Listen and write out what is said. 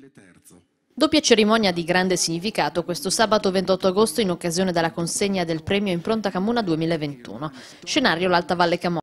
Doppia cerimonia di grande significato questo sabato 28 agosto in occasione della consegna del premio Impronta Camuna 2021. Scenario l'Alta Valle Camona.